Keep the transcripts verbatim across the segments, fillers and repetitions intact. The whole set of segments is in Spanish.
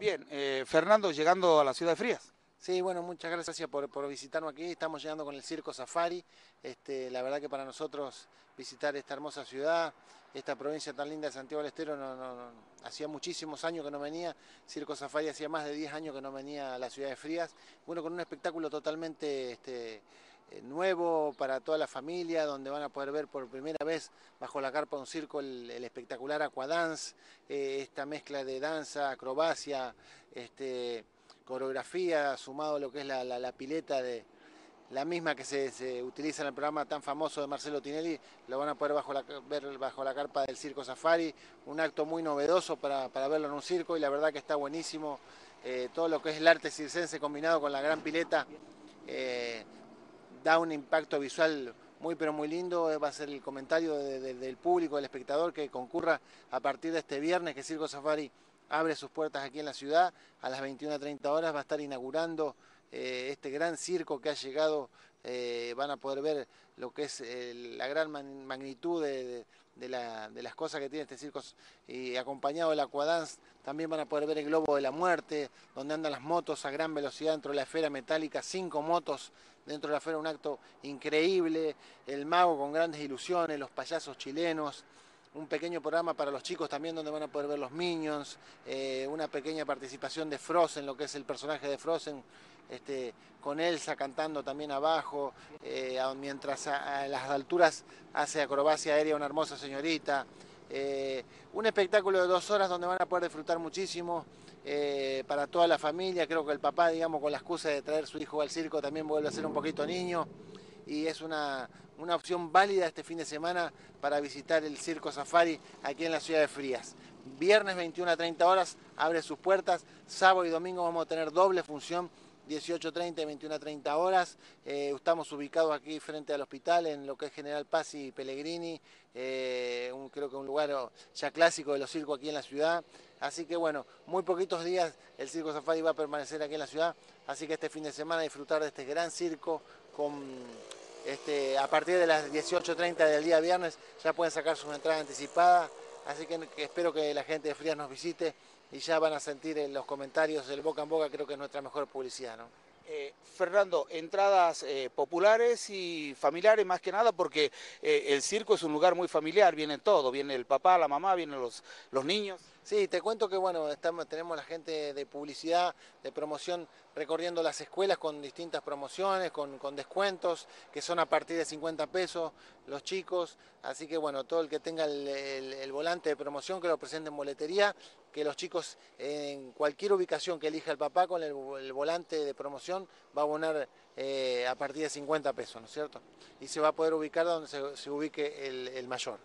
Bien, eh, Fernando, llegando a la ciudad de Frías. Sí, bueno, muchas gracias por, por visitarnos aquí. Estamos llegando con el Circo Safari. Este, la verdad que para nosotros visitar esta hermosa ciudad, esta provincia tan linda de Santiago del Estero, no, no, no, hacía muchísimos años que no venía. Circo Safari hacía más de diez años que no venía a la ciudad de Frías. Bueno, con un espectáculo totalmente este, eh, nuevo para toda la familia, donde van a poder ver por primera vez bajo la carpa de un circo el, el espectacular Aquadance, eh, esta mezcla de danza, acrobacia, este, coreografía, sumado a lo que es la, la, la pileta de la misma que se, se utiliza en el programa tan famoso de Marcelo Tinelli, lo van a poder bajo la, ver bajo la carpa del Circo Safari, un acto muy novedoso para, para verlo en un circo y la verdad que está buenísimo, eh, todo lo que es el arte circense combinado con la gran pileta, eh, da un impacto visual muy pero muy lindo, va a ser el comentario de, de, del público, del espectador que concurra a partir de este viernes que Circo Safari abre sus puertas aquí en la ciudad, a las veintiuna treinta horas va a estar inaugurando eh, este gran circo que ha llegado, eh, van a poder ver lo que es eh, la gran man, magnitud de, de, de, la, de las cosas que tiene este circo, y acompañado del Aquadance también van a poder ver el globo de la muerte, donde andan las motos a gran velocidad dentro de la esfera metálica, cinco motos dentro de la esfera, un acto increíble, el mago con grandes ilusiones, los payasos chilenos, un pequeño programa para los chicos también donde van a poder ver los Minions, eh, una pequeña participación de Frozen, lo que es el personaje de Frozen, este, con Elsa cantando también abajo, eh, mientras a, a las alturas hace acrobacia aérea una hermosa señorita. Eh, un espectáculo de dos horas donde van a poder disfrutar muchísimo eh, para toda la familia. Creo que el papá, digamos, con la excusa de traer su hijo al circo también vuelve a ser un poquito niño. Y es una, una opción válida este fin de semana para visitar el Circo Safari aquí en la ciudad de Frías. Viernes veintiuna a treinta horas abre sus puertas, sábado y domingo vamos a tener doble función, dieciocho treinta y veintiuna treinta horas. Eh, estamos ubicados aquí frente al hospital en lo que es General Paz y Pellegrini, eh, un, creo que un lugar ya clásico de los circos aquí en la ciudad. Así que bueno, muy poquitos días el Circo Safari va a permanecer aquí en la ciudad, así que este fin de semana disfrutar de este gran circo con, este, a partir de las dieciocho treinta del día viernes ya pueden sacar sus entradas anticipadas, así que, que espero que la gente de Frías nos visite y ya van a sentir en los comentarios el boca en boca, creo que es nuestra mejor publicidad, ¿no? Eh, Fernando, entradas eh, populares y familiares más que nada porque eh, el circo es un lugar muy familiar, viene todo, viene el papá, la mamá, vienen los, los niños. Sí, te cuento que bueno, estamos, tenemos la gente de publicidad, de promoción, recorriendo las escuelas con distintas promociones, con, con descuentos, que son a partir de cincuenta pesos los chicos, así que bueno, todo el que tenga el, el, el volante de promoción que lo presente en boletería, que los chicos en cualquier ubicación que elija el papá con el, el volante de promoción va a abonar eh, a partir de cincuenta pesos, ¿no es cierto? Y se va a poder ubicar donde se, se ubique el, el mayor.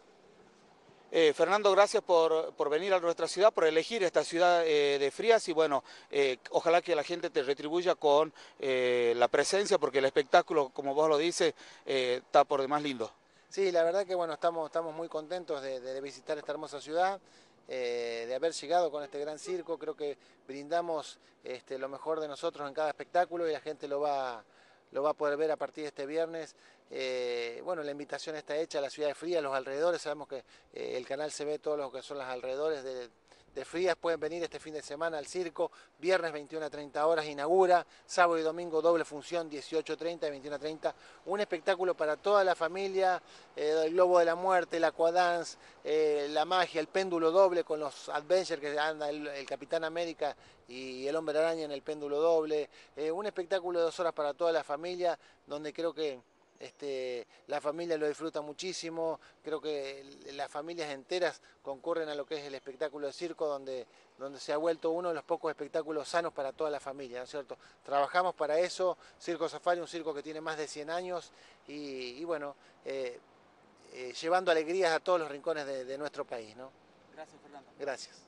Eh, Fernando, gracias por, por venir a nuestra ciudad, por elegir esta ciudad eh, de Frías y bueno, eh, ojalá que la gente te retribuya con eh, la presencia porque el espectáculo, como vos lo dices, eh, está por demás lindo. Sí, la verdad que bueno, estamos, estamos muy contentos de, de visitar esta hermosa ciudad, eh, de haber llegado con este gran circo, creo que brindamos este, lo mejor de nosotros en cada espectáculo y la gente lo va, lo va a poder ver a partir de este viernes. Eh, bueno, la invitación está hecha a la ciudad de Frías, los alrededores, sabemos que eh, el canal se ve todo lo que son los alrededores de, de Frías, pueden venir este fin de semana al circo, viernes veintiuna a treinta horas inaugura, sábado y domingo doble función, dieciocho treinta y veintiuna treinta, un espectáculo para toda la familia, eh, el globo de la muerte, el aquadance, eh, la magia, el péndulo doble con los Adventures que anda el, el Capitán América y el Hombre Araña en el péndulo doble, eh, un espectáculo de dos horas para toda la familia, donde creo que Este, la familia lo disfruta muchísimo, creo que las familias enteras concurren a lo que es el espectáculo de circo, donde, donde se ha vuelto uno de los pocos espectáculos sanos para toda la familia, ¿no es cierto? Trabajamos para eso, Circo Safari, un circo que tiene más de cien años y, y bueno, eh, eh, llevando alegrías a todos los rincones de, de nuestro país, ¿no? Gracias, Fernando. Gracias.